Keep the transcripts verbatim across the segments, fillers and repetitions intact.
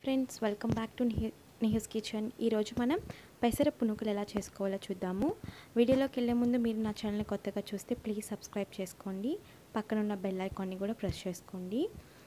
Friends, welcome back to Nihi's kitchen. ఈరోజు మనం పెసర పునుకులు ఎలా చేసుకోవాలో చూద్దాము. వీడియోలోకి వెళ్ళే ముందు మీరు నా ఛానల్ని కొత్తగా చూస్తే ప్లీజ్ సబ్స్క్రైబ్ చేసుకోండి. పక్కన ఉన్న బెల్ ఐకాన్ని కూడా ప్రెస్ చేసుకోండి.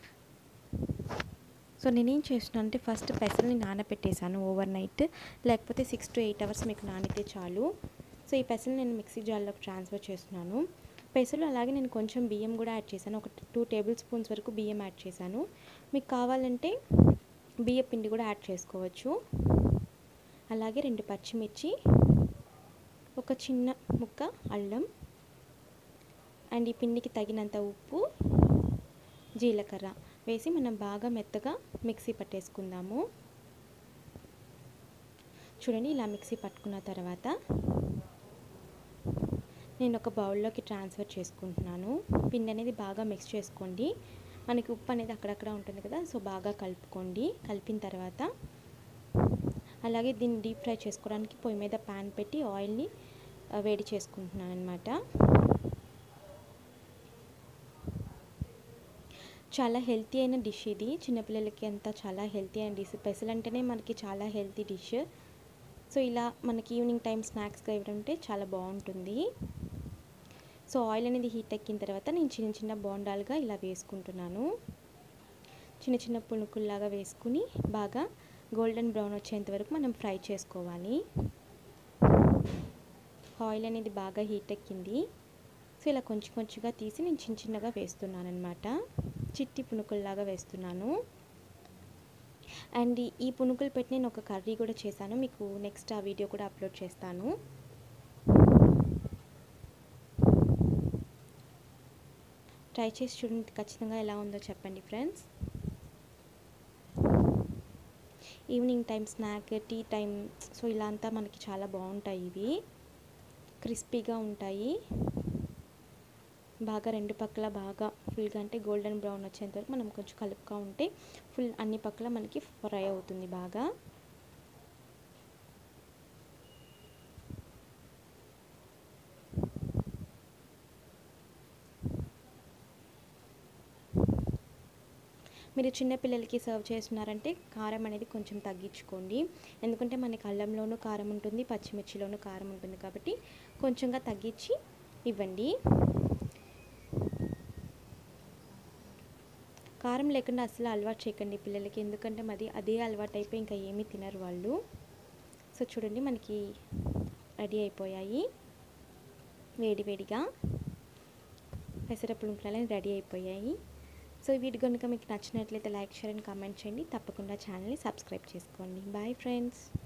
సో నేనేం చేస్తున్నాను అంటే ఫస్ట్ పెసరని నానబెట్టేశాను ఓవర్ నైట్, లేకపోతే సిక్స్ టు ఎయిట్ అవర్స్ మీకు నానితే చాలు. సో ఈ పెసరని నేను మిక్సీ జార్లోకి ట్రాన్స్ఫర్ చేస్తున్నాను. పెసలు అలాగే నేను కొంచెం బియ్యం కూడా యాడ్ చేశాను. ఒక టూ టేబుల్ స్పూన్స్ వరకు బియ్యం యాడ్ చేశాను. మీకు కావాలంటే బియ్య పిండి కూడా యాడ్ చేసుకోవచ్చు. అలాగే రెండు పచ్చిమిర్చి, ఒక చిన్న ముక్క అల్లం అండ్ ఈ పిండికి తగినంత ఉప్పు, జీలకర్ర వేసి మనం బాగా మెత్తగా మిక్సీ పట్టేసుకుందాము. చూడండి, ఇలా మిక్సీ పట్టుకున్న తర్వాత నేను ఒక బౌల్లోకి ట్రాన్స్ఫర్ చేసుకుంటున్నాను. పిండి అనేది బాగా మిక్స్ చేసుకోండి. మనకి ఉప్పు అనేది అక్కడక్కడ ఉంటుంది కదా, సో బాగా కలుపుకోండి. కలిపిన తర్వాత అలాగే దీన్ని డీప్ ఫ్రై చేసుకోవడానికి పొయ్యి మీద ప్యాన్ పెట్టి ఆయిల్ని వేడి చేసుకుంటున్నాను అనమాట. చాలా హెల్తీ అయిన డిష్ ఇది. చిన్నపిల్లలకి అంతా చాలా హెల్తీ అయిన డిష్. పెసలు అంటేనే మనకి చాలా హెల్తీ డిష్. సో ఇలా మనకి ఈవినింగ్ టైం స్నాక్స్గా ఇవ్వడంటే చాలా బాగుంటుంది. సో ఆయిల్ అనేది హీట్ ఎక్కిన తర్వాత నేను చిన్న చిన్న బోండాలుగా ఇలా వేసుకుంటున్నాను. చిన్న చిన్న పునుకుల్లాగా వేసుకుని బాగా గోల్డెన్ బ్రౌన్ వచ్చేంత వరకు మనం ఫ్రై చేసుకోవాలి. ఆయిల్ అనేది బాగా హీట్ ఎక్కింది. సో ఇలా కొంచెం కొంచెంగా తీసి నేను చిన్న చిన్నగా వేస్తున్నాను అనమాట. చిట్టి పునుకుల్లాగా వేస్తున్నాను. అండ్ ఈ పునుకులు పెట్టి నేను ఒక కర్రీ కూడా చేశాను. మీకు నెక్స్ట్ ఆ వీడియో కూడా అప్లోడ్ చేస్తాను. ట్రై చేసి చూడండి, ఖచ్చితంగా ఎలా ఉందో చెప్పండి friends. Evening time snack, tea time, so ఇలా అంతా మనకి చాలా బాగుంటాయి. ఇవి క్రిస్పీగా ఉంటాయి. బాగా రెండు పక్కల బాగా ఫుల్గా అంటే గోల్డెన్ బ్రౌన్ వచ్చేంత వరకు మనం కొంచెం కలుపుగా ఉంటే ఫుల్ అన్ని పక్కల మనకి ఫ్రై అవుతుంది బాగా. మీరు చిన్నపిల్లలకి సర్వ్ చేస్తున్నారంటే కారం అనేది కొంచెం తగ్గించుకోండి. ఎందుకంటే మనకి అల్లంలోనూ కారం ఉంటుంది, పచ్చిమిర్చిలోనూ కారం ఉంటుంది కాబట్టి కొంచెంగా తగ్గించి ఇవ్వండి. కారం లేకుండా అసలు అలవాటు చేయకండి పిల్లలకి, ఎందుకంటే మరి అదే అలవాటు అయిపోయి ఇంకా ఏమీ తినరు వాళ్ళు. సో చూడండి, మనకి రెడీ అయిపోయాయి. వేడివేడిగా పెసర పునుకులు రెడీ అయిపోయాయి. సో ఈ వీడియో కనుక మీకు నచ్చినట్లయితే లైక్, షేర్ అండ్ కామెంట్ చేయండి. తప్పకుండా ఛానల్ని సబ్స్క్రైబ్ చేసుకోండి. Bye friends.